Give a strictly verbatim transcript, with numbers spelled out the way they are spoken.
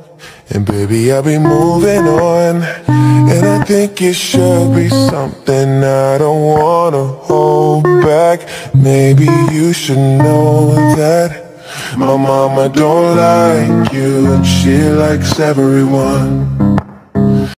And baby, I'll be moving on. And I think it should be something I don't wanna hold back. Maybe you should know that my mama don't like you, and she likes everyone.